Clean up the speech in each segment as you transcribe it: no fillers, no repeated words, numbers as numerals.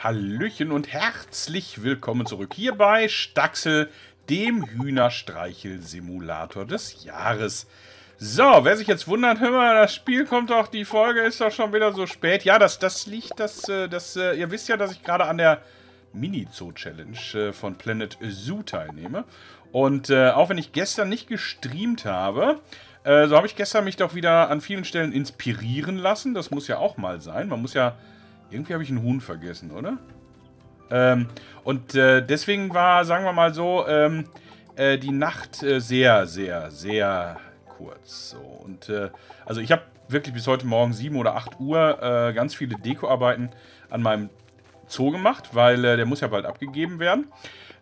Hallöchen und herzlich willkommen zurück hier bei Staxel, dem Hühnerstreichel-Simulator des Jahres. So, wer sich jetzt wundert, hör mal, das Spiel kommt doch, die Folge ist doch schon wieder so spät. Ja, das liegt, ihr wisst ja, dass ich gerade an der Mini-Zoo-Challenge von Planet Zoo teilnehme. Und auch wenn ich gestern nicht gestreamt habe, so habe ich gestern mich doch wieder an vielen Stellen inspirieren lassen. Das muss ja auch mal sein. Man muss ja... Irgendwie habe ich einen Huhn vergessen, oder? Deswegen war, sagen wir mal so, die Nacht sehr, sehr, sehr kurz. So. Und also ich habe wirklich bis heute Morgen 7 oder 8 Uhr ganz viele Dekoarbeiten an meinem Zoo gemacht, weil der muss ja bald abgegeben werden.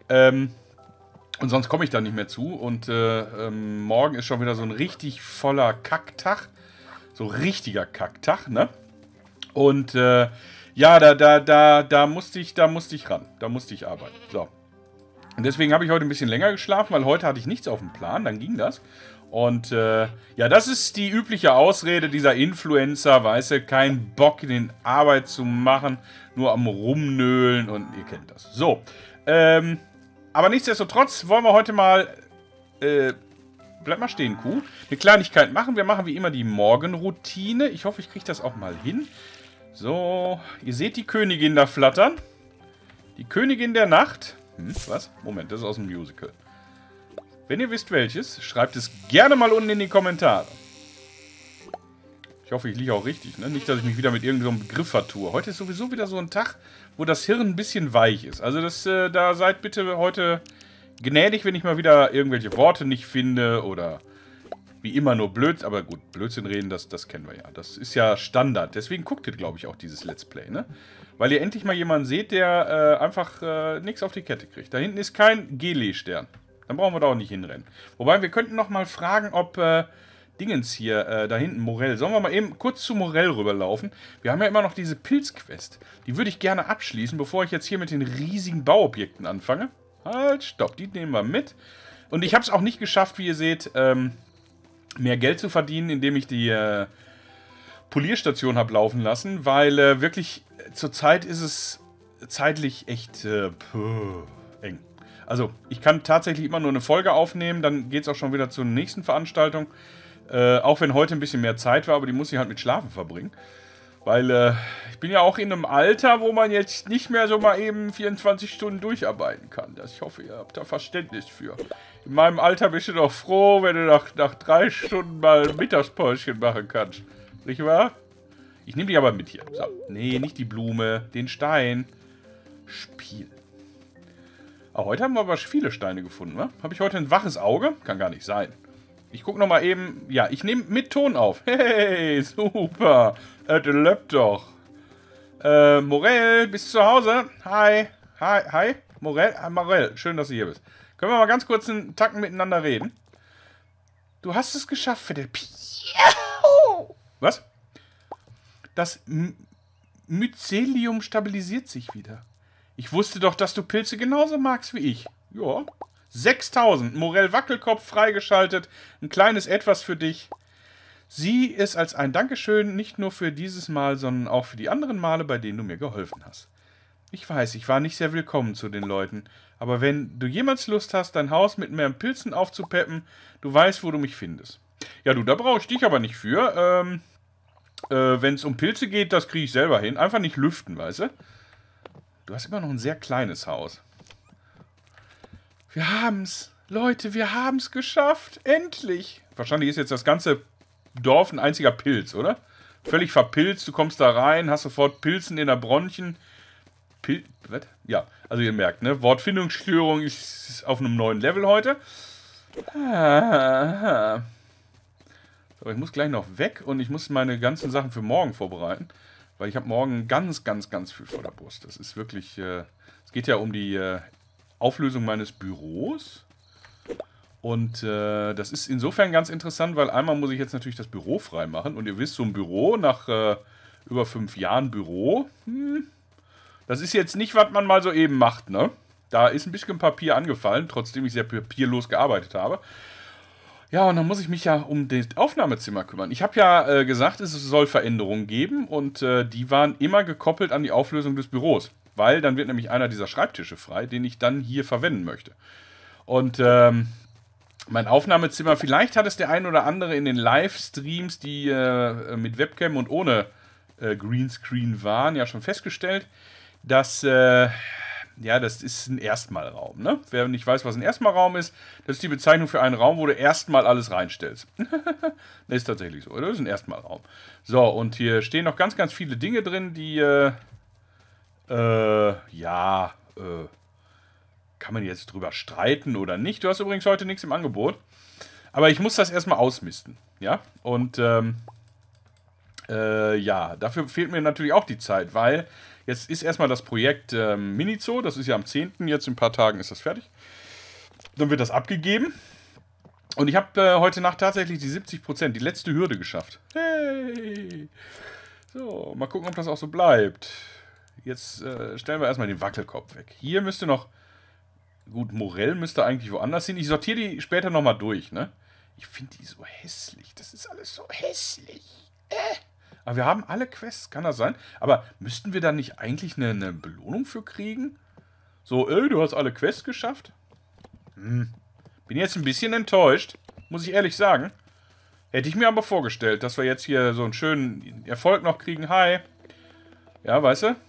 Und sonst komme ich da nicht mehr zu. Und morgen ist schon wieder so ein richtig voller Kacktag. So richtiger Kacktag, ne? Und ja, da musste ich ran. Da musste ich arbeiten. So. Und deswegen habe ich heute ein bisschen länger geschlafen, weil heute hatte ich nichts auf dem Plan. Dann ging das. Und ja, das ist die übliche Ausrede dieser Influencer, weißt du, kein Bock in den Arbeit zu machen, nur am Rumnöhlen und ihr kennt das. So. Aber nichtsdestotrotz wollen wir heute mal, bleib mal stehen, Kuh, eine Kleinigkeit machen. Wir machen wie immer die Morgenroutine. Ich hoffe, ich kriege das auch mal hin. So, ihr seht die Königin da flattern. Die Königin der Nacht. Was? Moment, das ist aus dem Musical. Wenn ihr wisst welches, schreibt es gerne mal unten in die Kommentare. Ich hoffe, ich liege auch richtig, ne? Nicht, dass ich mich wieder mit irgendeinem Begriff vertue. Heute ist sowieso wieder so ein Tag, wo das Hirn ein bisschen weich ist. Also da seid bitte heute gnädig, wenn ich mal wieder irgendwelche Worte nicht finde oder... Wie immer nur Blödsinn, aber gut, Blödsinn reden, das kennen wir ja. Das ist ja Standard. Deswegen guckt ihr, glaube ich, auch dieses Let's Play, ne? Weil ihr endlich mal jemanden seht, der einfach nichts auf die Kette kriegt. Da hinten ist kein Gele-Stern. Dann brauchen wir da auch nicht hinrennen. Wobei, wir könnten noch mal fragen, ob Dingens hier, da hinten, Morell. Sollen wir mal eben kurz zu Morell rüberlaufen? Wir haben ja immer noch diese Pilzquest. Die würde ich gerne abschließen, bevor ich jetzt hier mit den riesigen Bauobjekten anfange. Halt, stopp, die nehmen wir mit. Und ich habe es auch nicht geschafft, wie ihr seht, mehr Geld zu verdienen, indem ich die Polierstation habe laufen lassen, weil wirklich zurzeit ist es zeitlich echt eng. Also ich kann tatsächlich immer nur eine Folge aufnehmen, dann geht es auch schon wieder zur nächsten Veranstaltung. Auch wenn heute ein bisschen mehr Zeit war, aber die muss ich halt mit Schlafen verbringen. Weil ich bin ja auch in einem Alter, wo man jetzt nicht mehr so mal eben 24 Stunden durcharbeiten kann. Ich hoffe, ihr habt da Verständnis für. In meinem Alter bist du doch froh, wenn du nach 3 Stunden mal ein Mittagspäuschen machen kannst. Nicht wahr? Ich nehme die aber mit hier. So. Nee, nicht die Blume, den Stein. Spiel. Auch heute haben wir aber viele Steine gefunden, wa? Habe ich heute ein waches Auge? Kann gar nicht sein. Ich gucke nochmal eben. Ja, ich nehme mit Ton auf. Hey, super. Läuft doch. Morell, bist du zu Hause? Hi. Hi. Morell, schön, dass du hier bist. Können wir mal ganz kurz einen Tacken miteinander reden? Du hast es geschafft, Philipp. Was? Das Mycelium stabilisiert sich wieder. Ich wusste doch, dass du Pilze genauso magst wie ich. Ja. 6000. Morell Wackelkopf freigeschaltet. Ein kleines Etwas für dich. Sieh es als ein Dankeschön nicht nur für dieses Mal, sondern auch für die anderen Male, bei denen du mir geholfen hast. Ich weiß, ich war nicht sehr willkommen zu den Leuten, aber wenn du jemals Lust hast, dein Haus mit mehr Pilzen aufzupeppen, du weißt, wo du mich findest. Ja, du, da brauche ich dich aber nicht für. Wenn es um Pilze geht, das kriege ich selber hin. Einfach nicht lüften, weißt du? Du hast immer noch ein sehr kleines Haus. Wir haben's. Leute, wir haben's geschafft. Endlich. Wahrscheinlich ist jetzt das ganze Dorf ein einziger Pilz, oder? Völlig verpilzt. Du kommst da rein, hast sofort Pilzen in der Bronchien. Was? Ja, also ihr merkt, ne? Wortfindungsstörung ist auf einem neuen Level heute. So, ich muss gleich noch weg und ich muss meine ganzen Sachen für morgen vorbereiten. Weil ich habe morgen ganz, ganz, ganz viel vor der Brust. Das ist wirklich... es geht ja um die Auflösung meines Büros. Und das ist insofern ganz interessant, weil einmal muss ich jetzt natürlich das Büro freimachen. Und ihr wisst, so ein Büro nach über 5 Jahren Büro, das ist jetzt nicht, was man mal so eben macht, ne? Da ist ein bisschen Papier angefallen, trotzdem ich sehr papierlos gearbeitet habe. Ja, und dann muss ich mich ja um das Aufnahmezimmer kümmern. Ich habe ja gesagt, es soll Veränderungen geben und die waren immer gekoppelt an die Auflösung des Büros. Weil dann wird nämlich einer dieser Schreibtische frei, den ich dann hier verwenden möchte. Und mein Aufnahmezimmer, vielleicht hat es der ein oder andere in den Livestreams, die mit Webcam und ohne Greenscreen waren, ja schon festgestellt, dass ja, das ist ein Erstmalraum. Ne? Wer nicht weiß, was ein Erstmalraum ist, das ist die Bezeichnung für einen Raum, wo du erstmal alles reinstellst. Das ist tatsächlich so. Das ist ein Erstmalraum. So, und hier stehen noch ganz, ganz viele Dinge drin, die, ja, kann man jetzt drüber streiten oder nicht. Du hast übrigens heute nichts im Angebot. Aber ich muss das erstmal ausmisten. Ja, und, ja, dafür fehlt mir natürlich auch die Zeit, weil jetzt ist erstmal das Projekt Minizoo, das ist ja am 10., jetzt in ein paar Tagen ist das fertig. Dann wird das abgegeben. Und ich habe heute Nacht tatsächlich die 70%, die letzte Hürde geschafft. Hey! So, mal gucken, ob das auch so bleibt. Jetzt stellen wir erstmal den Wackelkopf weg. Hier müsste noch... Gut, Morell müsste eigentlich woanders hin. Ich sortiere die später nochmal durch, ne? Ich finde die so hässlich. Das ist alles so hässlich. Aber wir haben alle Quests, kann das sein? Aber müssten wir da nicht eigentlich eine Belohnung für kriegen? So, du hast alle Quests geschafft? Bin jetzt ein bisschen enttäuscht, muss ich ehrlich sagen. Hätte ich mir aber vorgestellt, dass wir jetzt hier so einen schönen Erfolg noch kriegen. Hi. Ja, weißt du?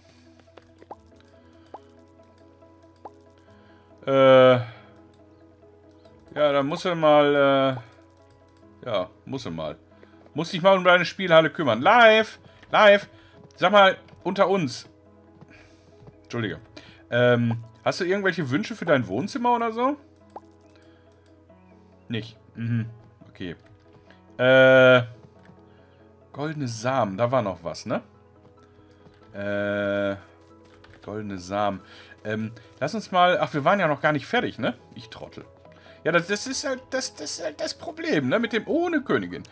Ja, dann muss er mal, ja, muss er mal. Muss dich mal um deine Spielhalle kümmern. Live! Live! Sag mal, unter uns. Entschuldige. Hast du irgendwelche Wünsche für dein Wohnzimmer oder so? Nicht. Mhm. Okay. Goldene Samen. Da war noch was, ne? Goldene Samen. Lass uns mal... Ach, wir waren ja noch gar nicht fertig, ne? Ich Trottel. Ja, das ist halt das Problem, ne? Mit dem ohne Königin.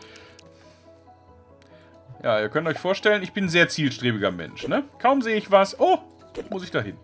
Ja, ihr könnt euch vorstellen, ich bin ein sehr zielstrebiger Mensch, ne? Kaum sehe ich was... Oh, muss ich da hin.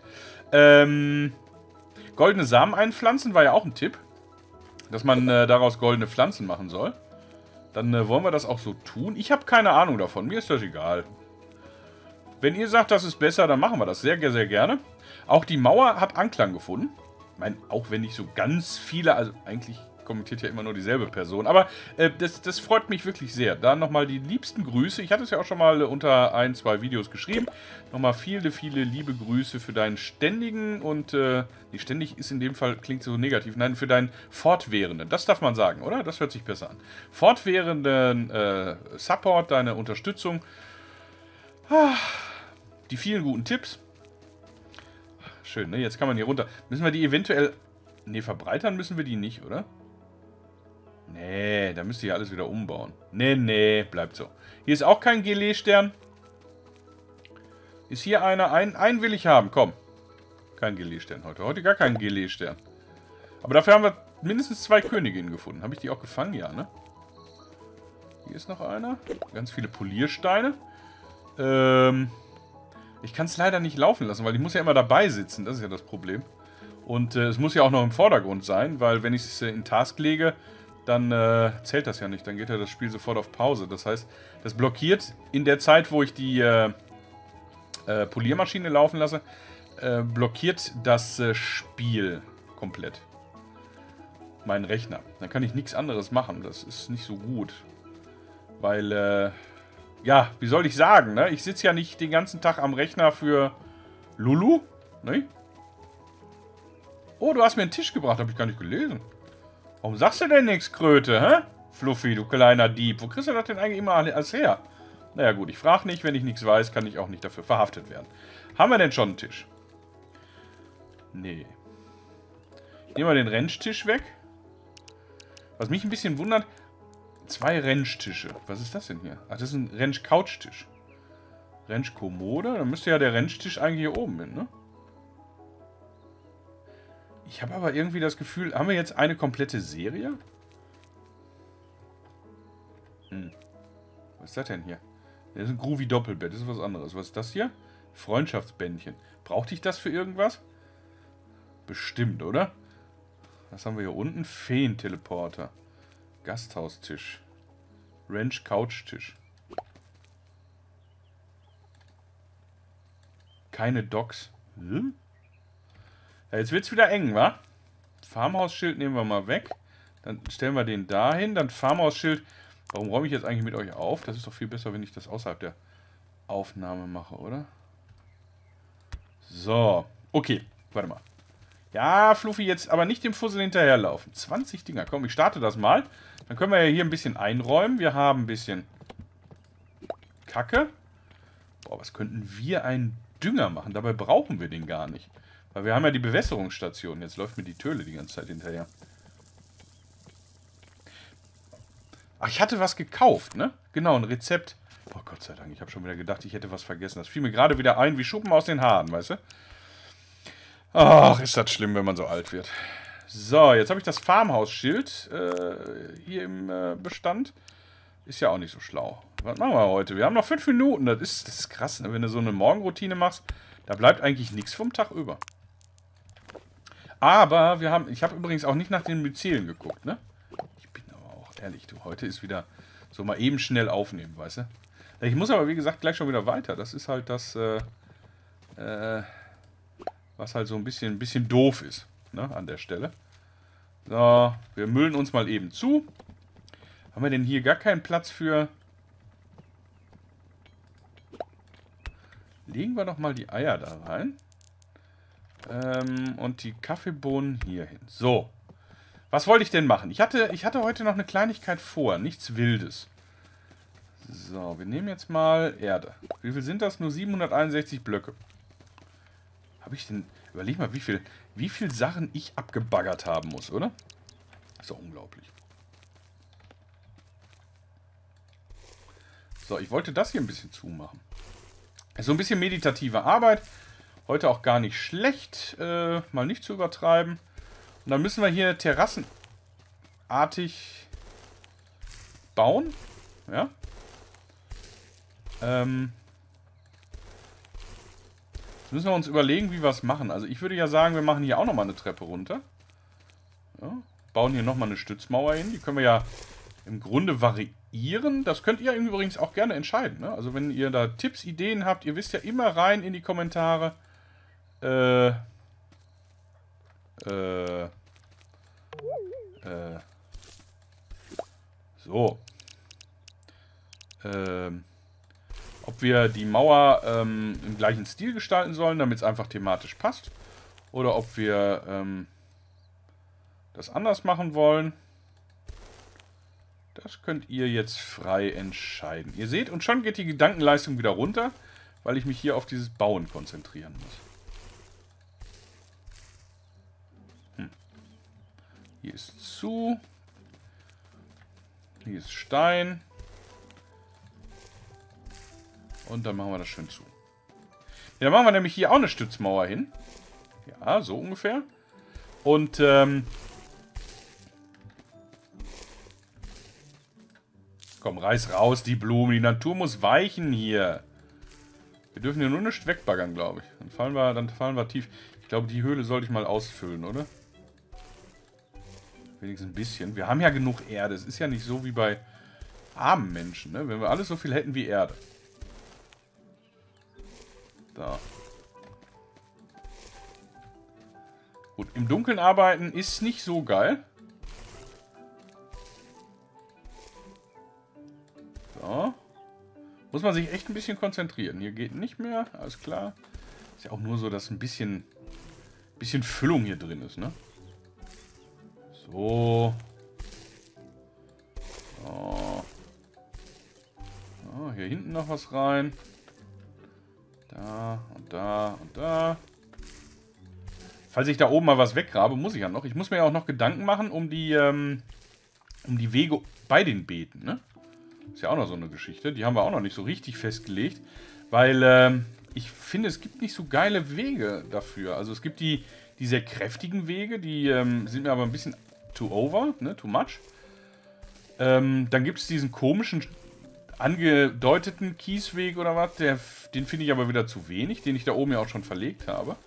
Goldene Samen einpflanzen war ja auch ein Tipp. Dass man daraus goldene Pflanzen machen soll. Dann wollen wir das auch so tun. Ich habe keine Ahnung davon. Mir ist das egal. Wenn ihr sagt, das ist besser, dann machen wir das sehr, sehr gerne. Auch die Mauer hat Anklang gefunden. Ich meine, auch wenn nicht so ganz viele, also eigentlich kommentiert ja immer nur dieselbe Person. Aber das freut mich wirklich sehr. Da nochmal die liebsten Grüße. Ich hatte es ja auch schon mal unter 1, 2 Videos geschrieben. Nochmal viele, viele liebe Grüße für deinen ständigen und, nicht ständig ist in dem Fall, klingt so negativ, nein, für deinen fortwährenden, das darf man sagen, oder? Das hört sich besser an. Fortwährenden Support, deine Unterstützung. Die vielen guten Tipps. Schön, ne? Jetzt kann man hier runter. Müssen wir die eventuell... Ne, verbreitern müssen wir die nicht, oder? Nee, da müsst ihr ja alles wieder umbauen. Nee, bleibt so. Hier ist auch kein Gelee-Stern. Ist hier einer? Einen will ich haben, komm. Kein Gelee-Stern heute. Heute gar keinen Gelee-Stern. Aber dafür haben wir mindestens 2 Königinnen gefunden. Habe ich die auch gefangen? Ja, ne? Hier ist noch einer. Ganz viele Poliersteine. Ich kann es leider nicht laufen lassen, weil ich muss ja immer dabei sitzen. Das ist ja das Problem. Und es muss ja auch noch im Vordergrund sein, weil wenn ich es in Task lege, dann zählt das ja nicht. Dann geht ja das Spiel sofort auf Pause. Das heißt, das blockiert in der Zeit, wo ich die Poliermaschine laufen lasse, blockiert das Spiel komplett. Mein Rechner. Dann kann ich nichts anderes machen. Das ist nicht so gut. Weil, ja, wie soll ich sagen, ne? Ich sitze ja nicht den ganzen Tag am Rechner für Lulu, ne? Oh, du hast mir einen Tisch gebracht, habe ich gar nicht gelesen. Warum sagst du denn nichts, Kröte, hä? Fluffy, du kleiner Dieb. Wo kriegst du das denn eigentlich immer alles her? Naja gut, ich frage nicht. Wenn ich nichts weiß, kann ich auch nicht dafür verhaftet werden. Haben wir denn schon einen Tisch? Nee. Nehmen wir den Rentstisch weg. Was mich ein bisschen wundert, 2 Rentschtische. Was ist das denn hier? Ach, das ist ein Rentsch-Couchtisch. Rentsch-Kommode? Dann müsste ja der Rentschtisch eigentlich hier oben hin, ne? Ich habe aber irgendwie das Gefühl, haben wir jetzt eine komplette Serie? Was ist das denn hier? Das ist ein Groovy Doppelbett, das ist was anderes. Was ist das hier? Freundschaftsbändchen. Brauchte ich das für irgendwas? Bestimmt, oder? Was haben wir hier unten? Feenteleporter. Gasthaustisch. Ranch Couchtisch. Keine Docks. Hm? Ja, jetzt wird's wieder eng, wa? Farmhausschild nehmen wir mal weg. Dann stellen wir den dahin. Dann Farmhausschild. Warum räume ich jetzt eigentlich mit euch auf? Das ist doch viel besser, wenn ich das außerhalb der Aufnahme mache, oder? So. Okay. Warte mal. Ja, Fluffy, jetzt aber nicht dem Fussel hinterherlaufen. 20 Dinger. Komm, ich starte das mal. Dann können wir ja hier ein bisschen einräumen. Wir haben ein bisschen Kacke. Boah, was könnten wir einen Dünger machen? Dabei brauchen wir den gar nicht. Weil wir haben ja die Bewässerungsstation. Jetzt läuft mir die Töle die ganze Zeit hinterher. Ach, ich hatte was gekauft, ne? Genau, ein Rezept. Oh Gott sei Dank, ich habe schon wieder gedacht, ich hätte was vergessen. Das fiel mir gerade wieder ein, wie Schuppen aus den Haaren, weißt du? Ach, ist das schlimm, wenn man so alt wird. So, jetzt habe ich das Farmhausschild hier im Bestand. Ist ja auch nicht so schlau. Was machen wir heute? Wir haben noch 5 Minuten. Das ist krass, ne? Wenn du so eine Morgenroutine machst, da bleibt eigentlich nichts vom Tag über. Aber ich habe übrigens auch nicht nach den Myzelen geguckt, ne? Ich bin aber auch ehrlich, du, heute ist wieder so mal eben schnell aufnehmen, weißt du? Ich muss aber, wie gesagt, gleich schon wieder weiter. Das ist halt das, was halt so ein bisschen doof ist, ne, an der Stelle. So, wir müllen uns mal eben zu. Haben wir denn hier gar keinen Platz für... Legen wir doch mal die Eier da rein. Und die Kaffeebohnen hier hin. So. Was wollte ich denn machen? Ich hatte heute noch eine Kleinigkeit vor. Nichts Wildes. So, wir nehmen jetzt mal Erde. Wie viel sind das? Nur 761 Blöcke. Habe ich denn... Überleg mal, wie viel Sachen ich abgebaggert haben muss, oder? Ist doch unglaublich. So, ich wollte das hier ein bisschen zumachen. So ein bisschen meditative Arbeit. Heute auch gar nicht schlecht. Mal nicht zu übertreiben. Und dann müssen wir hier terrassenartig bauen. Ja. Müssen wir uns überlegen, wie wir es machen. Also ich würde ja sagen, wir machen hier auch nochmal eine Treppe runter. Ja, bauen hier nochmal eine Stützmauer hin. Die können wir ja im Grunde variieren. Das könnt ihr übrigens auch gerne entscheiden, ne? Also wenn ihr da Tipps, Ideen habt, ihr wisst ja immer rein in die Kommentare. So. Ob wir die Mauer im gleichen Stil gestalten sollen, damit es einfach thematisch passt. Oder ob wir das anders machen wollen. Das könnt ihr jetzt frei entscheiden. Ihr seht, und schon geht die Gedankenleistung wieder runter, weil ich mich hier auf dieses Bauen konzentrieren muss. Hier ist zu. Hier ist Stein. Und dann machen wir das schön zu. Ja, dann machen wir nämlich hier auch eine Stützmauer hin. Ja, so ungefähr. Und, komm, reiß raus die Blumen. Die Natur muss weichen hier. Wir dürfen hier nur nicht wegbaggern, glaube ich. Dann fallen wir tief. Ich glaube, die Höhle sollte ich mal ausfüllen, oder? Wenigstens ein bisschen. Wir haben ja genug Erde. Es ist ja nicht so wie bei armen Menschen, ne? Wenn wir alles so viel hätten wie Erde. Da. Gut, im Dunkeln arbeiten ist nicht so geil. So. Muss man sich echt ein bisschen konzentrieren. Hier geht nicht mehr, alles klar. Ist ja auch nur so, dass ein bisschen Füllung hier drin ist, ne? So. So. So, hier hinten noch was rein. Da und da und da. Falls ich da oben mal was weggrabe, muss ich ja noch. Ich muss mir ja auch noch Gedanken machen um die Wege bei den Beeten, ne? Ist ja auch noch so eine Geschichte. Die haben wir auch noch nicht so richtig festgelegt. Weil ich finde, es gibt nicht so geile Wege dafür. Also es gibt die sehr kräftigen Wege, die sind mir aber ein bisschen too over, ne? Too much. Dann gibt es diesen komischen angedeuteten Kiesweg oder was. Den finde ich aber wieder zu wenig, den ich da oben ja auch schon verlegt habe.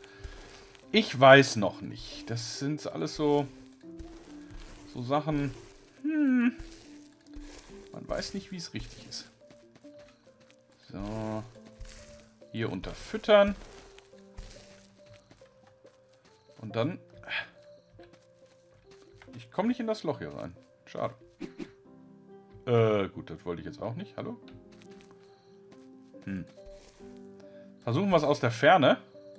Ich weiß noch nicht. Das sind alles so Sachen. Man weiß nicht, wie es richtig ist. So. Hier unterfüttern. Und dann... Ich komme nicht in das Loch hier rein. Schade. Gut, das wollte ich jetzt auch nicht. Hallo? Versuchen wir es aus der Ferne.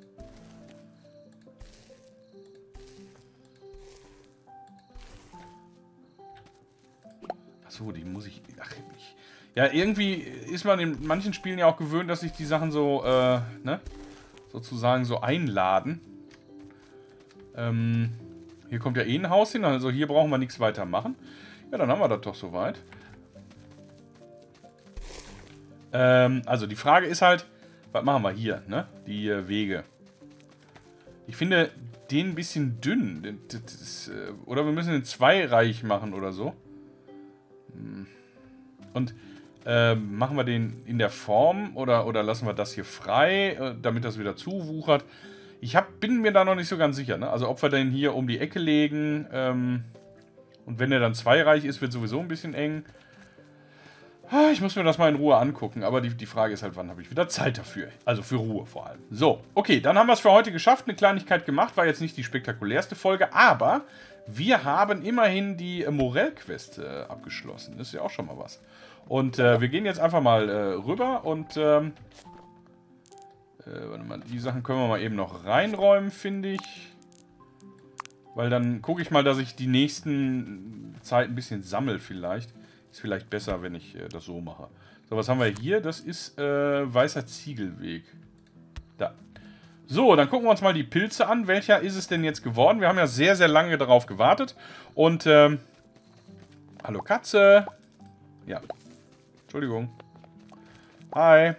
Achso, die muss ich... Ach, ja, irgendwie ist man in manchen Spielen ja auch gewöhnt, dass sich die Sachen so, ne? Sozusagen so einladen. Hier kommt ja eh ein Haus hin, also hier brauchen wir nichts weiter machen. Ja, dann haben wir das doch soweit. Also die Frage ist halt, was machen wir hier, ne? Die Wege. Ich finde den ein bisschen dünn. Oder wir müssen den zweireich machen oder so. Und machen wir den in der Form oder lassen wir das hier frei, damit das wieder zuwuchert. Bin mir da noch nicht so ganz sicher, ne? Also ob wir den hier um die Ecke legen und wenn der dann zweireich ist, wird sowieso ein bisschen eng. Ich muss mir das mal in Ruhe angucken, aber die Frage ist halt, wann habe ich wieder Zeit dafür? Also für Ruhe vor allem. So, okay, dann haben wir es für heute geschafft, eine Kleinigkeit gemacht, war jetzt nicht die spektakulärste Folge, aber wir haben immerhin die Morell-Quest abgeschlossen. Das ist ja auch schon mal was. Und wir gehen jetzt einfach mal rüber und warte mal, die Sachen können wir mal eben noch reinräumen, finde ich. Weil dann gucke ich mal, dass ich die nächsten Zeit ein bisschen sammle vielleicht. Ist vielleicht besser, wenn ich das so mache. So, was haben wir hier? Das ist weißer Ziegelweg. Da. So, dann gucken wir uns mal die Pilze an. Welcher ist es denn jetzt geworden? Wir haben ja sehr, sehr lange darauf gewartet. Und, hallo Katze. Ja. Entschuldigung. Hi.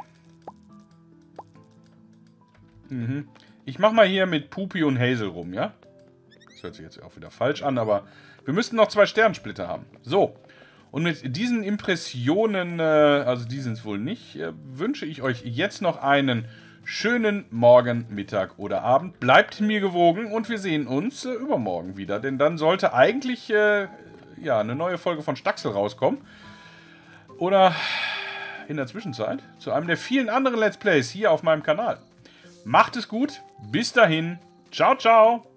Ich mache mal hier mit Pupi und Hazel rum, ja? Das hört sich jetzt auch wieder falsch an, aber wir müssten noch 2 Sternensplitter haben. So. Und mit diesen Impressionen, also die sind es wohl nicht, wünsche ich euch jetzt noch einen schönen Morgen, Mittag oder Abend. Bleibt mir gewogen und wir sehen uns übermorgen wieder. Denn dann sollte eigentlich ja, eine neue Folge von Staxel rauskommen. Oder in der Zwischenzeit zu einem der vielen anderen Let's Plays hier auf meinem Kanal. Macht es gut, bis dahin, ciao, ciao!